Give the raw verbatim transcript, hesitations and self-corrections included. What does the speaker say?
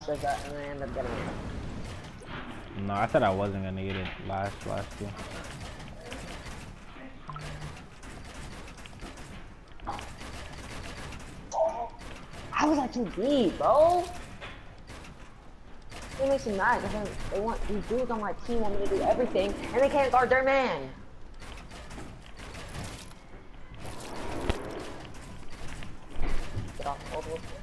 with that, and I ended up getting it. No, I thought I wasn't gonna get it last, last two. How was that too deep, bro? It makes me mad because they want these dudes on my team want me to do everything, and they can't guard their man. Get off, hold, hold.